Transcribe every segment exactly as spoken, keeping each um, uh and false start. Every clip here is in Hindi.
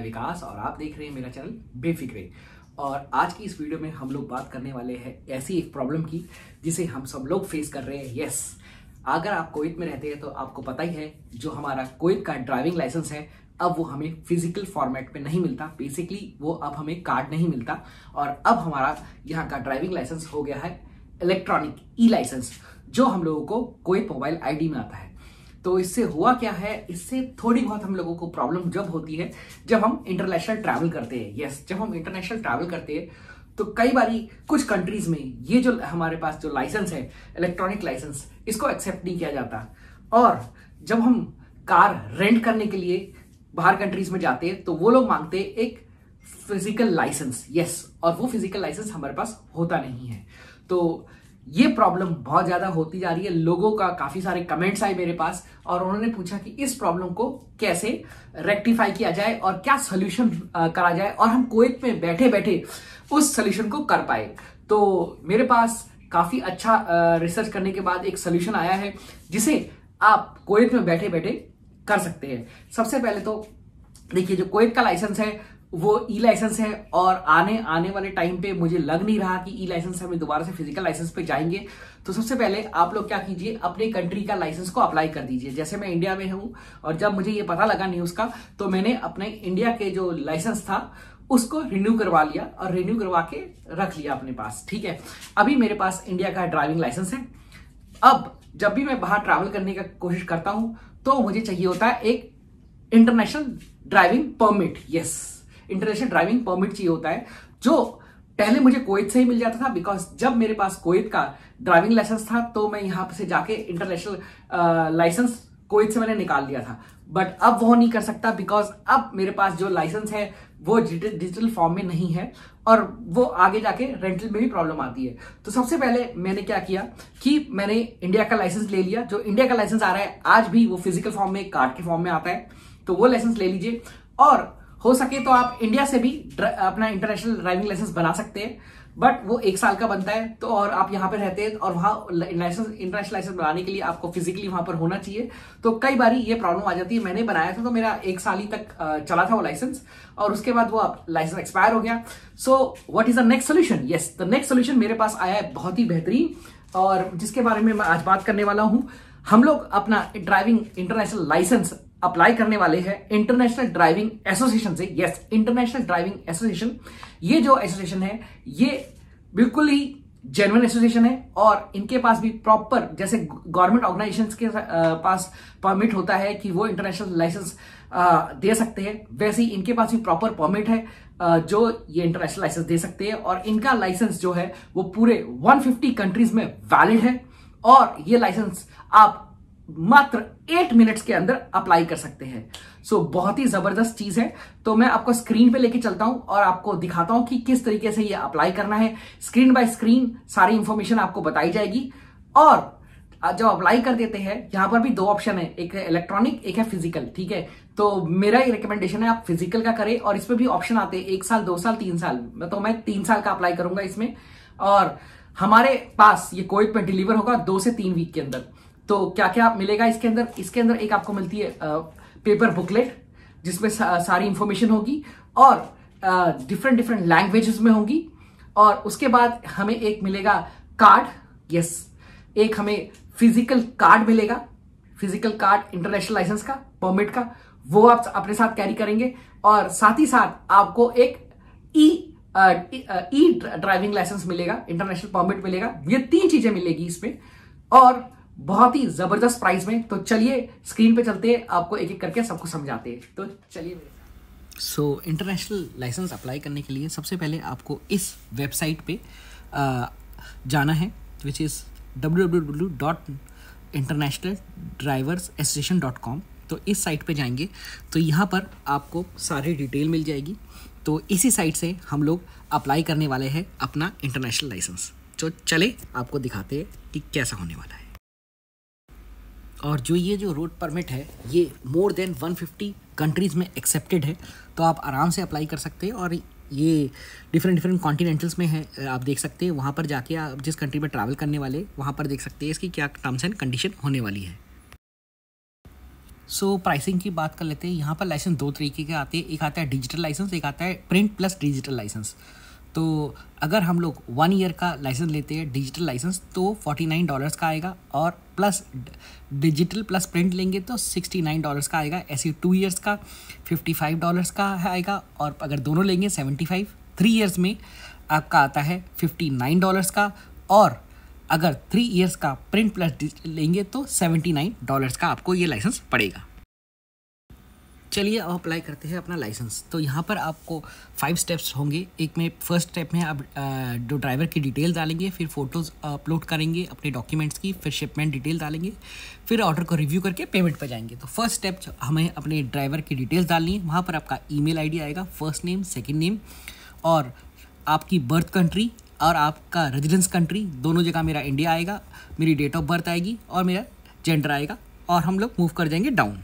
विकास और आप देख रहे हैं मेरा चैनल बेफिक्रे। और आज की इस वीडियो में हम लोग बात करने वाले हैं ऐसी एक प्रॉब्लम की जिसे हम सब लोग फेस कर रहे हैं। यस, अगर आप कुवैत में रहते हैं तो आपको पता ही है, जो हमारा कुवैत का ड्राइविंग लाइसेंस है अब वो हमें फिजिकल फॉर्मेट में नहीं मिलता। बेसिकली वो अब हमें कार्ड नहीं मिलता और अब हमारा यहाँ का ड्राइविंग लाइसेंस हो गया है इलेक्ट्रॉनिक ई लाइसेंस, जो हम लोगों को कुवैत मोबाइल आईडी में आता है। तो इससे हुआ क्या है, इससे थोड़ी बहुत हम लोगों को प्रॉब्लम जब होती है जब हम इंटरनेशनल ट्रैवल करते हैं। यस, जब हम इंटरनेशनल ट्रैवल करते हैं तो कई बारी कुछ कंट्रीज में ये जो हमारे पास जो लाइसेंस है इलेक्ट्रॉनिक लाइसेंस, इसको एक्सेप्ट नहीं किया जाता। और जब हम कार रेंट करने के लिए बाहर कंट्रीज में जाते हैं तो वो लोग मांगते हैं एक फिजिकल लाइसेंस। यस, और वो फिजिकल लाइसेंस हमारे पास होता नहीं है। तो ये प्रॉब्लम बहुत ज्यादा होती जा रही है। लोगों का काफी सारे कमेंट्स आए मेरे पास और उन्होंने पूछा कि इस प्रॉब्लम को कैसे रेक्टिफाई किया जाए और क्या सोल्यूशन करा जाए और हम कुवैत में बैठे बैठे उस सोल्यूशन को कर पाए। तो मेरे पास काफी अच्छा रिसर्च करने के बाद एक सोल्यूशन आया है जिसे आप कुवैत में बैठे बैठे कर सकते हैं। सबसे पहले तो देखिए, जो कुवैत का लाइसेंस है वो ई लाइसेंस है और आने आने वाले टाइम पे मुझे लग नहीं रहा कि ई लाइसेंस से हम दोबारा से फिजिकल लाइसेंस पे जाएंगे। तो सबसे पहले आप लोग क्या कीजिए, अपने कंट्री का लाइसेंस को अप्लाई कर दीजिए। जैसे मैं इंडिया में हूं और जब मुझे ये पता लगा न्यूज का तो मैंने अपने इंडिया के जो लाइसेंस था उसको रिन्यू करवा लिया और रिन्यू करवा के रख लिया अपने पास। ठीक है, अभी मेरे पास इंडिया का ड्राइविंग लाइसेंस है। अब जब भी मैं बाहर ट्रैवल करने की कोशिश करता हूं तो मुझे चाहिए होता है एक international driving permit. Yes, international driving permit चाहिए होता है, जो पहले मुझे कुवैत से ही मिल जाता था। बिकॉज जब मेरे पास कुवैत का ड्राइविंग लाइसेंस था तो मैं यहां से जाके इंटरनेशनल लाइसेंस कुवैत से मैंने निकाल लिया था। बट अब वो नहीं कर सकता बिकॉज अब मेरे पास जो लाइसेंस है वो डिजिटल फॉर्म में नहीं है और वो आगे जाके रेंटल में भी प्रॉब्लम आती है। तो सबसे पहले मैंने क्या किया कि मैंने इंडिया का लाइसेंस ले लिया। जो इंडिया का लाइसेंस आ रहा है आज भी वो फिजिकल फॉर्म में, कार्ड के फॉर्म में आता है, तो वो लाइसेंस ले लीजिए। और हो सके तो आप इंडिया से भी अपना इंटरनेशनल ड्राइविंग लाइसेंस बना सकते हैं, बट वो एक साल का बनता है। तो और आप यहाँ पे रहते हैं और वहां लाइसेंस इंटरनेशनल लाइसेंस बनाने के लिए आपको फिजिकली वहां पर होना चाहिए। तो कई बारी ये प्रॉब्लम आ जाती है। मैंने बनाया था तो मेरा एक साल ही तक चला था वो लाइसेंस और उसके बाद वो लाइसेंस एक्सपायर हो गया। So what is the next solution? Yes, the next solution मेरे पास आया है बहुत ही बेहतरीन और जिसके बारे में मैं आज बात करने वाला हूं। हम लोग अपना ड्राइविंग इंटरनेशनल लाइसेंस अप्लाई करने वाले हैं इंटरनेशनल ड्राइविंग एसोसिएशन से। यस, इंटरनेशनल ड्राइविंग एसोसिएशन, ये जो एसोसिएशन है ये बिल्कुल ही जेन्युइन एसोसिएशन है और इनके पास भी प्रॉपर, जैसे गवर्नमेंट ऑर्गेनाइजेशंस के पास परमिट होता है कि वो इंटरनेशनल लाइसेंस दे सकते हैं, वैसे ही इनके पास भी प्रॉपर परमिट है जो ये इंटरनेशनल लाइसेंस दे सकते हैं। और इनका लाइसेंस जो है वो पूरे एक सौ पचास कंट्रीज में वैलिड है और ये लाइसेंस आप मात्र आठ मिनट्स के अंदर अप्लाई कर सकते हैं। सो so, बहुत ही जबरदस्त चीज है। तो मैं आपको स्क्रीन पे लेके चलता हूं और आपको दिखाता हूं कि किस तरीके से ये अप्लाई करना है। स्क्रीन बाय स्क्रीन सारी इंफॉर्मेशन आपको बताई जाएगी। और जब अप्लाई कर देते हैं, यहां पर भी दो ऑप्शन है, एक है इलेक्ट्रॉनिक, एक है फिजिकल। ठीक है, तो मेरा ये रिकमेंडेशन है आप फिजिकल का करें और इसमें भी ऑप्शन आते हैं एक साल, दो साल, तीन साल। तो मैं तीन साल का अप्लाई करूंगा इसमें और हमारे पास ये कुवैत में डिलीवर होगा दो से तीन वीक के अंदर। तो क्या क्या मिलेगा इसके अंदर? इसके अंदर एक आपको मिलती है पेपर बुकलेट जिसमें सा, सारी इंफॉर्मेशन होगी और डिफरेंट डिफरेंट लैंग्वेजेस में होगी। और उसके बाद हमें एक मिलेगा कार्ड। यस, एक हमें फिजिकल कार्ड मिलेगा, फिजिकल कार्ड इंटरनेशनल लाइसेंस का, परमिट का, वो आप अपने साथ कैरी करेंगे। और साथ ही साथ आपको एक ई ई ड्राइविंग लाइसेंस मिलेगा, इंटरनेशनल परमिट मिलेगा। ये तीन चीजें मिलेगी इसमें और बहुत ही जबरदस्त प्राइस में। तो चलिए स्क्रीन पे चलते हैं, आपको एक एक करके सबको समझाते हैं। तो चलिए। सो इंटरनेशनल लाइसेंस अप्लाई करने के लिए सबसे पहले आपको इस वेबसाइट पे आ, जाना है, which is W W W dot international drivers association dot com. तो इस साइट पे जाएंगे तो यहाँ पर आपको सारी डिटेल मिल जाएगी। तो इसी साइट से हम लोग अप्लाई करने वाले हैं अपना इंटरनेशनल लाइसेंस। तो चले आपको दिखाते हैं कि कैसा होने वाला है। और जो ये जो रोड परमिट है ये मोर देन एक सौ पचास कंट्रीज़ में एक्सेप्टेड है, तो आप आराम से अप्लाई कर सकते हैं। और ये डिफरेंट डिफरेंट कॉन्टिनेंटल्स में है, आप देख सकते हैं। वहाँ पर जाके आप जिस कंट्री में ट्रैवल करने वाले वहाँ पर देख सकते हैं इसकी क्या टर्म्स एंड कंडीशन होने वाली है। सो प्राइसिंग की बात कर लेते हैं। यहाँ पर लाइसेंस दो तरीके के आते हैं, एक आता है डिजिटल लाइसेंस, एक आता है प्रिंट प्लस डिजिटल लाइसेंस। तो अगर हम लोग वन ईयर का लाइसेंस लेते हैं डिजिटल लाइसेंस तो फोर्टी नाइन डॉलर्स का आएगा, और प्लस डिजिटल प्लस प्रिंट लेंगे तो सिक्सटी नाइन डॉलर्स का आएगा। ऐसे टू इयर्स का फिफ्टी फाइव डॉलर्स का आएगा, और अगर दोनों लेंगे सेवेंटी फाइव। थ्री इयर्स में आपका आता है फिफ्टी नाइन डॉलर्स का, और अगर थ्री इयर्स का प्रिंट प्लस डिजिटल लेंगे तो सेवेंटी नाइन डॉलर्स का आपको ये लाइसेंस पड़ेगा। चलिए अब अप्लाई करते हैं अपना लाइसेंस। तो यहाँ पर आपको फाइव स्टेप्स होंगे। एक में फर्स्ट स्टेप में आप जो ड्राइवर की डिटेल डालेंगे, फिर फ़ोटोज़ अपलोड करेंगे अपने डॉक्यूमेंट्स की, फिर शिपमेंट डिटेल डालेंगे, फिर ऑर्डर को रिव्यू करके पेमेंट पर जाएंगे। तो फर्स्ट स्टेप हमें अपने ड्राइवर की डिटेल्स डालनी है। वहाँ पर आपका ईमेल आईडी आएगा, फर्स्ट नेम सेकेंड नेम, और आपकी बर्थ कंट्री और आपका रेजिडेंस कंट्री, दोनों जगह मेरा इंडिया आएगा, मेरी डेट ऑफ बर्थ आएगी और मेरा जेंडर आएगा, और हम लोग मूव कर जाएंगे डाउन।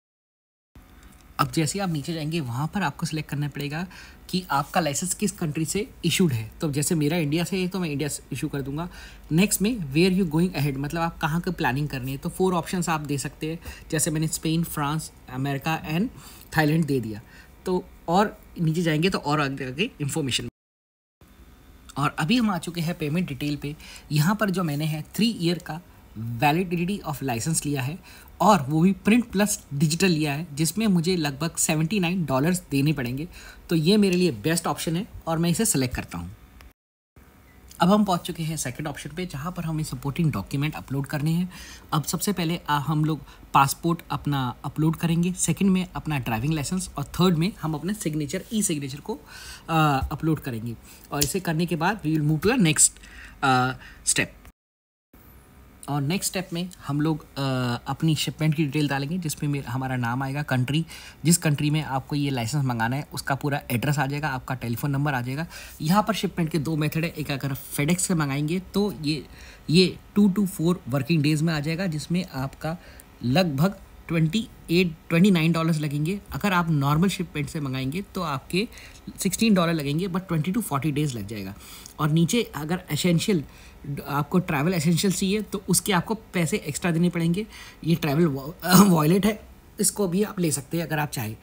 अब जैसे आप नीचे जाएंगे वहाँ पर आपको सिलेक्ट करना पड़ेगा कि आपका लाइसेंस किस कंट्री से इशूड है। तो जैसे मेरा इंडिया से है तो मैं इंडिया से इशू कर दूंगा। नेक्स्ट में वेयर यू गोइंग अहेड, मतलब आप कहाँ की प्लानिंग करनी है। तो फोर ऑप्शंस आप दे सकते हैं, जैसे मैंने Spain, France, America and Thailand दे दिया। तो और नीचे जाएंगे तो और आगे आगे इन्फॉर्मेशन। और अभी हम आ चुके हैं पेमेंट डिटेल पे। यहाँ पर जो मैंने है थ्री ईयर का वैलिडिटी ऑफ लाइसेंस लिया है, और वो भी प्रिंट प्लस डिजिटल लिया है, जिसमें मुझे लगभग सेवेंटी नाइन डॉलर्स देने पड़ेंगे। तो ये मेरे लिए बेस्ट ऑप्शन है और मैं इसे सेलेक्ट करता हूँ। अब हम पहुँच चुके हैं सेकंड ऑप्शन पे, जहाँ पर हमें सपोर्टिंग डॉक्यूमेंट अपलोड करने हैं। अब सबसे पहले आ, हम लोग पासपोर्ट अपना अपलोड करेंगे, सेकंड में अपना ड्राइविंग लाइसेंस, और थर्ड में हम अपने सिग्नेचर ई सिग्नेचर को अपलोड करेंगे। और इसे करने के बाद we will move to the next step. और नेक्स्ट स्टेप में हम लोग आ, अपनी शिपमेंट की डिटेल डालेंगे, जिसमें मेरा हमारा नाम आएगा, कंट्री, जिस कंट्री में आपको ये लाइसेंस मंगाना है उसका पूरा एड्रेस आ जाएगा, आपका टेलीफोन नंबर आ जाएगा। यहाँ पर शिपमेंट के दो मेथड है। एक अगर फेडेक्स से मंगाएंगे तो ये ये two to four working days में आ जाएगा, जिसमें आपका लगभग twenty eight twenty nine dollars लगेंगे। अगर आप नॉर्मल शिपमेंट से मंगाएंगे तो आपके सिक्सटीन डॉलर लगेंगे, but twenty to forty days लग जाएगा। और नीचे अगर एसेंशियल आपको ट्रैवल एसेंशियल चाहिए तो उसके आपको पैसे एक्स्ट्रा देने पड़ेंगे। ये ट्रैवल वॉलेट है, इसको भी आप ले सकते हैं अगर आप चाहें।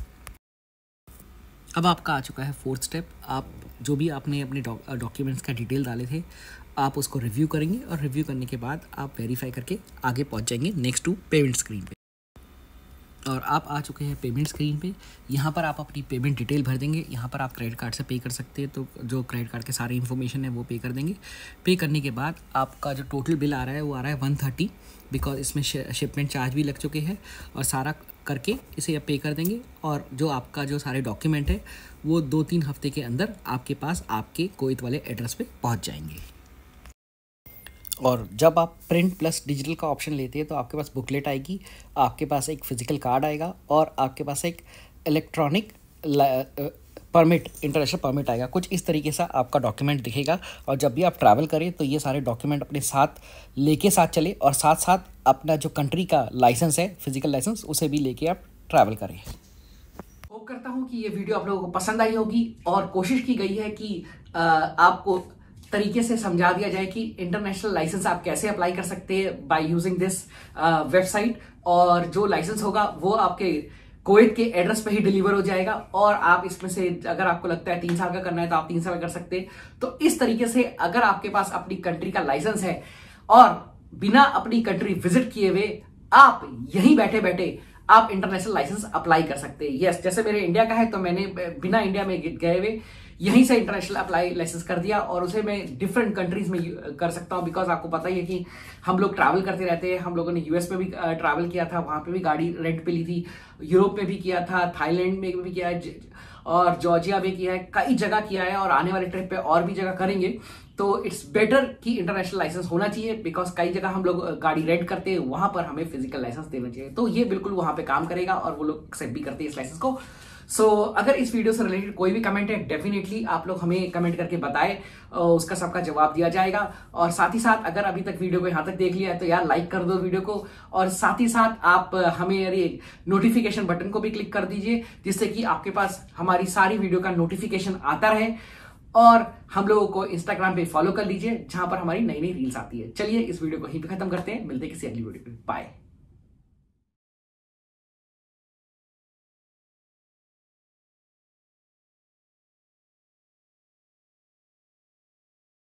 अब आपका आ चुका है फोर्थ स्टेप। आप जो भी आपने अपने डॉक्यूमेंट्स का डिटेल डाले थे आप उसको रिव्यू करेंगे, और रिव्यू करने के बाद आप वेरीफाई करके आगे पहुंच जाएंगे नेक्स्ट टू पेमेंट स्क्रीन पे। और आप आ चुके हैं पेमेंट स्क्रीन पे। यहाँ पर आप अपनी पेमेंट डिटेल भर देंगे। यहाँ पर आप क्रेडिट कार्ड से पे कर सकते हैं, तो जो क्रेडिट कार्ड के सारे इन्फॉर्मेशन है वो पे कर देंगे। पे करने के बाद आपका जो टोटल बिल आ रहा है वो आ रहा है वन थर्टी, बिकॉज इसमें शिपमेंट चार्ज भी लग चुके हैं। और सारा करके इसे आप पे कर देंगे, और जो आपका जो सारे डॉक्यूमेंट है वो दो तीन हफ्ते के अंदर आपके पास आपके कुवैत वाले एड्रेस पे पहुंच जाएंगे। और जब आप प्रिंट प्लस डिजिटल का ऑप्शन लेते हैं तो आपके पास बुकलेट आएगी, आपके पास एक फिजिकल कार्ड आएगा, और आपके पास एक इलेक्ट्रॉनिक परमिट, इंटरनेशनल परमिट आएगा। कुछ इस तरीके से आपका डॉक्यूमेंट दिखेगा। और जब भी आप ट्रैवल करें तो ये सारे डॉक्यूमेंट अपने साथ लेके साथ चले, और साथ साथ अपना जो कंट्री का लाइसेंस है, फिजिकल लाइसेंस, उसे भी लेके आप ट्रैवल करें। होप करता हूँ कि ये वीडियो आप लोगों को पसंद आई होगी, और कोशिश की गई है कि आ, आपको तरीके से समझा दिया जाए कि इंटरनेशनल लाइसेंस आप कैसे अप्लाई कर सकते हैं बाय यूजिंग दिस वेबसाइट। और जो लाइसेंस होगा वो आपके कुवैत के एड्रेस पे ही डिलीवर हो जाएगा, और आप इसमें से अगर आपको लगता है तीन साल का करना है तो आप तीन साल कर सकते हैं। तो इस तरीके से अगर आपके पास अपनी कंट्री का लाइसेंस है और बिना अपनी कंट्री विजिट किए हुए आप यहीं बैठे बैठे आप इंटरनेशनल लाइसेंस अप्लाई कर सकते हैं। यस, जैसे मेरे इंडिया का है तो मैंने बिना इंडिया में गए हुए यहीं से इंटरनेशनल अप्लाई लाइसेंस कर दिया, और उसे मैं डिफरेंट कंट्रीज में कर सकता हूं। बिकॉज आपको पता ही है कि हम लोग ट्रैवल करते रहते हैं। हम लोगों ने यूएस में भी ट्रैवल किया था, वहां पे भी गाड़ी रेंट पे ली थी, यूरोप में भी किया था, थाईलैंड में भी किया है, और जॉर्जिया में किया है, कई जगह किया है, और आने वाले ट्रिप पे और भी जगह करेंगे। तो इट्स बेटर कि इंटरनेशनल लाइसेंस होना चाहिए, बिकॉज कई जगह हम लोग गाड़ी रेंट करते हैं, वहां पर हमें फिजिकल लाइसेंस देना चाहिए। तो ये बिल्कुल वहां पे काम करेगा, और वो लोग एक्सेप्ट भी करते हैं इस लाइसेंस को। सो so, अगर इस वीडियो से रिलेटेड कोई भी कमेंट है डेफिनेटली आप लोग हमें कमेंट करके बताएं, उसका सबका जवाब दिया जाएगा। और साथ ही साथ अगर अभी तक वीडियो को यहां तक देख लिया है तो यार लाइक कर दो वीडियो को, और साथ ही साथ आप हमें यार नोटिफिकेशन बटन को भी क्लिक कर दीजिए, जिससे कि आपके पास हमारी सारी वीडियो का नोटिफिकेशन आता रहे। और हम लोगों को इंस्टाग्राम पे फॉलो कर लीजिए, जहां पर हमारी नई नई रील्स आती है। चलिए इस वीडियो को यहीं पे खत्म करते हैं, मिलते हैं किसी अगली वीडियो पे। बाय।